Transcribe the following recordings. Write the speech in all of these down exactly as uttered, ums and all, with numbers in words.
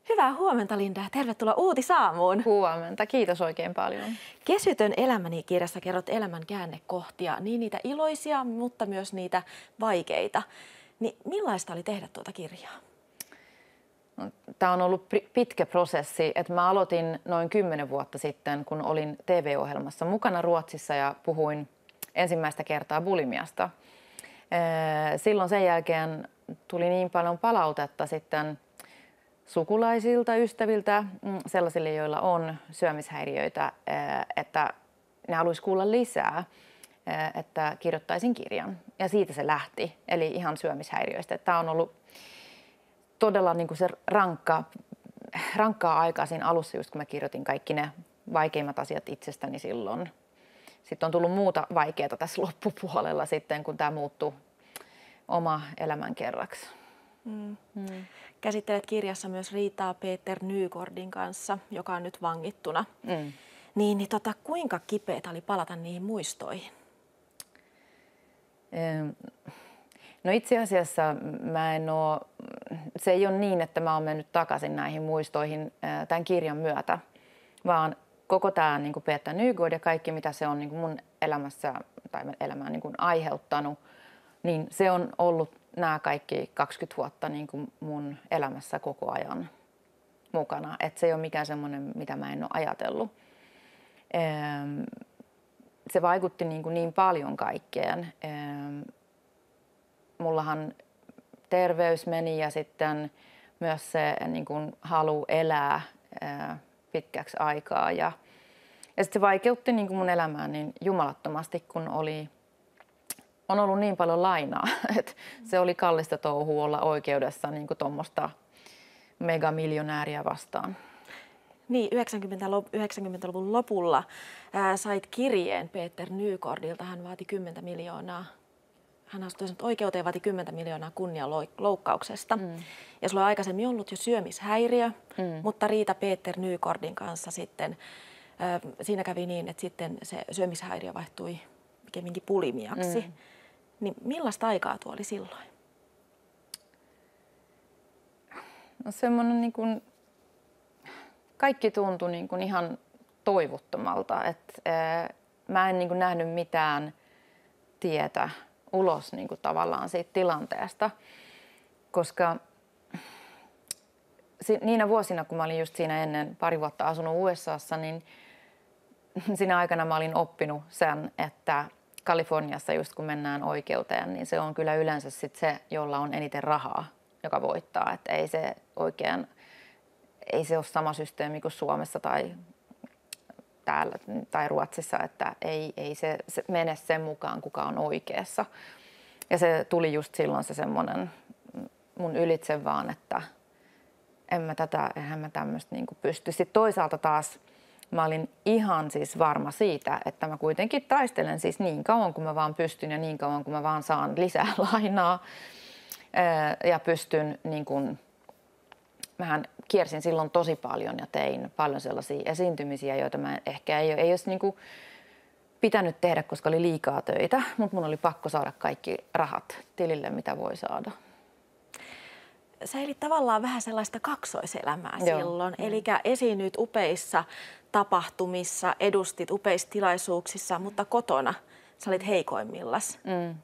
Hyvää huomenta, Linda. Tervetuloa Uutisaamuun. Huomenta. Kiitos oikein paljon. Kesytön elämäni -kirjassa kerrot elämän käännekohtia, niin niitä iloisia, mutta myös niitä vaikeita. Niin millaista oli tehdä tuota kirjaa? Tämä on ollut pitkä prosessi. Että mä aloitin noin kymmenen vuotta sitten, kun olin T V-ohjelmassa mukana Ruotsissa ja puhuin ensimmäistä kertaa bulimiasta. Silloin sen jälkeen tuli niin paljon palautetta sitten sukulaisilta, ystäviltä, sellaisille, joilla on syömishäiriöitä, että ne haluaisi kuulla lisää, että kirjoittaisin kirjan. Ja siitä se lähti, eli ihan syömishäiriöistä. Tämä on ollut todella niin kuin se rankka, rankkaa aikaa siinä alussa, just kun mä kirjoitin kaikki ne vaikeimmat asiat itsestäni silloin. Sitten on tullut muuta vaikeaa tässä loppupuolella sitten, kun tämä muuttui oma elämänkerraksi. Mm. Mm. Käsittelet kirjassa myös riitaa Peter Nygårdin kanssa, joka on nyt vangittuna. Mm. Niin, niin tota, kuinka kipeätä oli palata niihin muistoihin? No itse asiassa mä en oo, se ei ole niin, että mä oon mennyt takaisin näihin muistoihin tämän kirjan myötä, vaan koko tämä niin kuin Peter Nygård ja kaikki, mitä se on niin kuin mun elämässä tai elämään niin kuin aiheuttanut, niin se on ollut nämä kaikki kaksikymmentä vuotta niin kuin mun elämässä koko ajan mukana. Että se ei ole mikään semmoinen, mitä mä en ole ajatellut. Se vaikutti niin kuin niin paljon kaikkeen. Mullahan terveys meni ja sitten myös se niin kuin halu elää pitkäksi aikaa. Ja, ja sitten se vaikeutti niin kuin mun elämää niin jumalattomasti, kun oli... On ollut niin paljon lainaa, että se oli kallista touhua olla oikeudessa niin kuin tuommoista megamiljonääriä vastaan. Niin, yhdeksänkymmentäluvun lopulla ää, sait kirjeen Peter Nygårdilta. Hän vaati kymmentä miljoonaa. Hän astui oikeuteen ja vaati kymmentä miljoonaa kunnianloukkauksesta. Mm. Ja sulla on aikaisemmin ollut jo syömishäiriö, mm. mutta riita Peter Nygårdin kanssa sitten, ää, siinä kävi niin, että sitten se syömishäiriö vaihtui pikemminkin bulimiaksi. Mm. Niin millaista aikaa tuo oli silloin? No semmoinen niin kuin, kaikki tuntui niin kuin ihan toivottomalta. Että ää, mä en niin kuin nähnyt mitään tietä ulos niin kuin tavallaan siitä tilanteesta, koska si, niinä vuosina, kun mä olin just siinä ennen pari vuotta asunut U S A:ssa, niin siinä aikana mä olin oppinut sen, että Kaliforniassa just kun mennään oikeuteen, niin se on kyllä yleensä sit se, jolla on eniten rahaa, joka voittaa. Et ei se oikein, ei se ole sama systeemi kuin Suomessa tai täällä tai Ruotsissa, että ei, ei se, se mene sen mukaan, kuka on oikeassa. Ja se tuli just silloin se semmoinen mun ylitse vaan, että en mä tätä, eihän mä tämmöistä niinku pysty. Sitten toisaalta taas mä olin ihan siis varma siitä, että mä kuitenkin taistelen siis niin kauan kuin mä vaan pystyn ja niin kauan kuin mä vaan saan lisää lainaa ja pystyn niin kuin, mähän kiersin silloin tosi paljon ja tein paljon sellaisia esiintymisiä, joita mä ehkä ei, ei olisi niin kuin pitänyt tehdä, koska oli liikaa töitä, mutta mun oli pakko saada kaikki rahat tilille, mitä voi saada. Sä elit tavallaan vähän sellaista kaksoiselämää Joo. silloin, eli esiinnyit upeissa tapahtumissa, edustit upeissa tilaisuuksissa, mutta kotona sä olit heikoimmillas. Mm.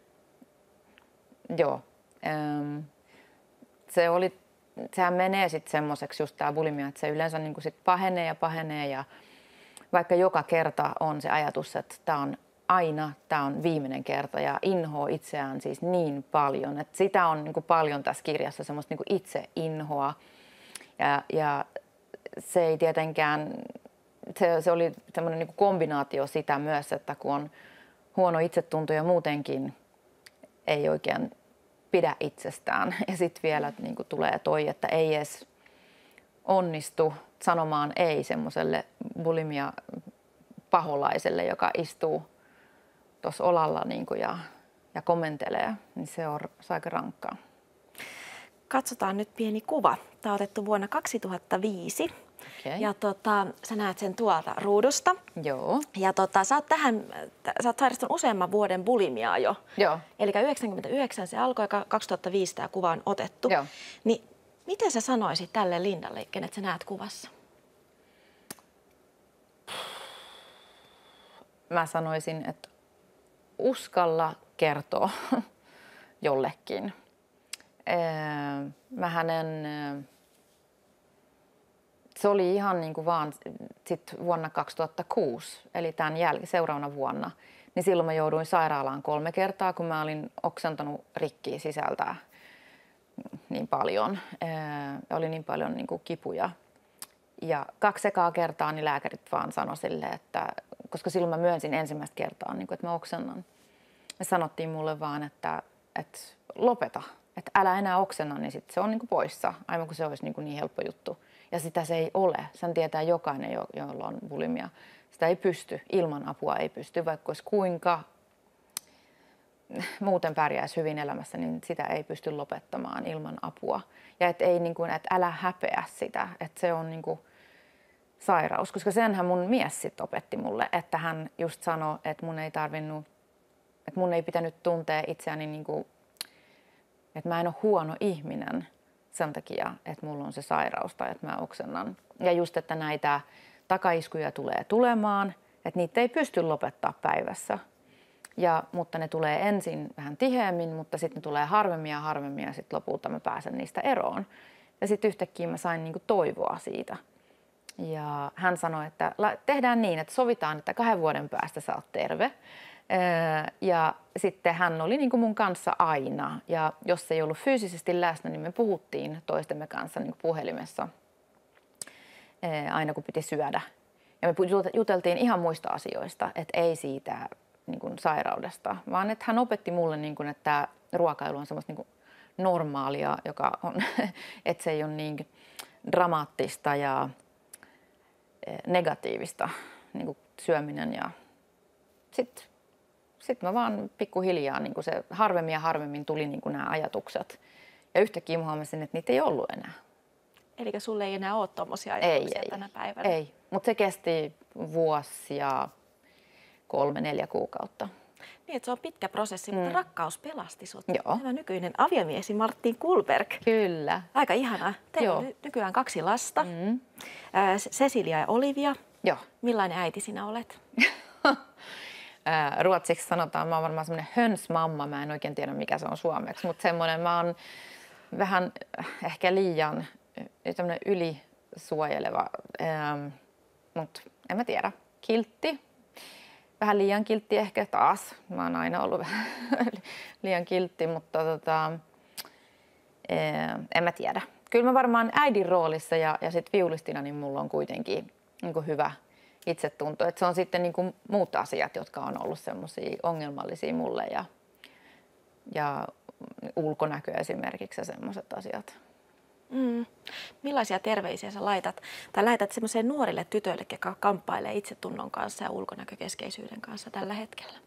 Joo. Ähm. Se oli, sehän menee sitten semmoiseksi just tää bulimia, että se yleensä niinku sit pahenee ja pahenee ja vaikka joka kerta on se ajatus, että tää on aina, tämä on viimeinen kerta ja inhoa itseään siis niin paljon, että sitä on niin kuin paljon tässä kirjassa, semmoista niin kuin itse inhoa ja, ja se ei tietenkään, se, se oli semmoinen niin kuin kombinaatio sitä myös, että kun on huono itsetunto ja muutenkin ei oikein pidä itsestään ja sitten vielä niin kuin tulee toi, että ei edes onnistu sanomaan ei semmoiselle bulimia paholaiselle, joka istuu tuossa olalla niin kuin ja, ja komentelee, niin se on, se on aika rankkaa. Katsotaan nyt pieni kuva. Tämä on otettu vuonna kaksituhattaviisi. Okay. Ja tota, sä näet sen tuolta ruudusta. Joo. Ja tota, sä oot tähän, sä oot sairastunut useamman vuoden bulimiaa jo. Joo. Eli yhdeksänkymmentäyhdeksän se alkoi ja kaksituhattaviisi tämä kuva on otettu. Joo. Niin Miten sä sanoisit tälle Lindalle, kenet sä näet kuvassa? Mä sanoisin, että uskalla kertoa jollekin. Mä hänen, se oli ihan niin kuin vaan sit vuonna kaksituhattakuusi, eli tämän jäl- seuraavana vuonna, niin silloin mä jouduin sairaalaan kolme kertaa, kun mä olin oksentanut rikkiä sisältä niin paljon. Ja oli niin paljon niin kuin kipuja. Ja kaksi ekaa kertaa niin lääkärit vaan sanoi sille, että koska silloin mä myönsin ensimmäistä kertaa, niin kuin, että mä oksennan. Ja sanottiin mulle vaan, että, että lopeta, että älä enää oksenna, niin sit se on niin kuin poissa, aivan kuin se olisi niin, kuin niin helppo juttu. Ja sitä se ei ole. Sen tietää jokainen, jo, jolla on bulimia. Sitä ei pysty, ilman apua ei pysty, vaikka olisi kuinka muuten pärjäisi hyvin elämässä, niin sitä ei pysty lopettamaan ilman apua. Ja et ei, niin kuin, että älä häpeä sitä, että se on niin kuin sairaus, koska senhän mun mies sit opetti mulle, että hän just sanoi, että mun ei tarvinnut, että mun ei pitänyt tuntea itseäni niin kuin, että mä en ole huono ihminen sen takia, että mulla on se sairaus tai että mä oksennan. Ja just, että näitä takaiskuja tulee tulemaan, että niitä ei pysty lopettaa päivässä. Ja, mutta ne tulee ensin vähän tiheämmin, mutta sitten ne tulee harvemmin ja harvemmin ja sitten lopulta mä pääsen niistä eroon. Ja sitten yhtäkkiä mä sain niinku toivoa siitä. Ja hän sanoi, että tehdään niin, että sovitaan, että kahden vuoden päästä sä oot terve. Ja sitten hän oli niinku mun kanssa aina. Ja jos se ei ollut fyysisesti läsnä, niin me puhuttiin toistemme kanssa niinku puhelimessa aina kun piti syödä. Ja me juteltiin ihan muista asioista, että ei siitä niin kuin sairaudesta, vaan että hän opetti mulle, niin kuin, että ruokailu on semmoista niin kuin normaalia, joka on, että se ei ole niin dramaattista ja negatiivista niin kuin syöminen. Ja sitten sit mä vaan pikkuhiljaa, niin kuin se harvemmin ja harvemmin tuli niin kuin nämä ajatukset. Ja yhtäkkiä huomasin, että niitä ei ollut enää. Eli sulle ei enää ole tuommoisia ajatuksia ei, tänä päivänä? Ei, mutta se kesti vuosi ja kolme, neljä kuukautta. Niin, että se on pitkä prosessi, mm. mutta rakkaus pelasti sut. Joo. Tämä nykyinen aviomiesi Martin Kullberg. Kyllä. Aika ihanaa. Teillä on nykyään kaksi lasta, mm. Cecilia ja Olivia. Joo. Millainen äiti sinä olet? Ruotsiksi sanotaan, mä oon varmaan semmoinen hönsmamma, mä en oikein tiedä mikä se on suomeksi, mutta semmoinen mä oon vähän ehkä liian tämmöinen ylisuojeleva, ähm, mutta en mä tiedä, kiltti. Vähän liian kiltti ehkä taas. Mä oon aina ollut vähän liian kiltti, mutta tota, en mä tiedä. Kyllä mä varmaan äidin roolissa ja, ja sitten viulistina niin mulla on kuitenkin niin kuin hyvä itsetunto. Et se on sitten niin kuin muut asiat, jotka on ollut semmoisia ongelmallisia mulle ja, ja ulkonäkö esimerkiksi ja semmoiset asiat. Mm. Millaisia terveisiä sä laitat tai lähetät semmoisille nuorille tytöille, jotka kamppailee itsetunnon kanssa ja ulkonäkökeskeisyyden kanssa tällä hetkellä?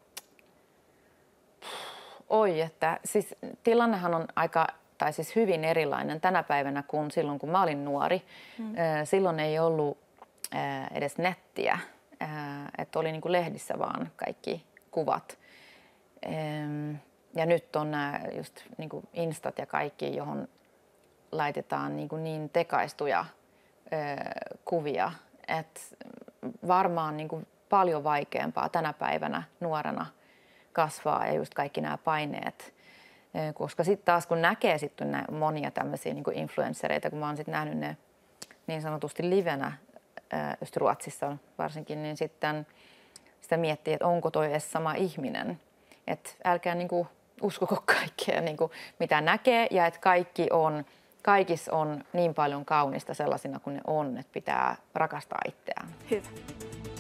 Oi, että siis tilannehan on aika, tai siis hyvin erilainen tänä päivänä kuin silloin, kun mä olin nuori. Mm. Silloin ei ollut edes nettiä, että oli niin kuin lehdissä vaan kaikki kuvat. Ja nyt on nämä just niin kuin instat ja kaikki, johon laitetaan niin, kuin niin tekaistuja ö, kuvia, että varmaan niin kuin paljon vaikeampaa tänä päivänä nuorena kasvaa ja just kaikki nämä paineet. Ö, koska sitten taas kun näkee sitten monia tämmöisiä niin kuin influenssereita, kun mä oon sitten nähnyt ne niin sanotusti livenä, ö, just Ruotsissa varsinkin, niin sitten sitä miettii, että onko toi edes sama ihminen. Että älkää niin kuin uskoko kaikkea, niin kuin mitä näkee ja että kaikki on Kaikissa on niin paljon kaunista sellaisina kuin ne on, että pitää rakastaa itseään. Hyvä.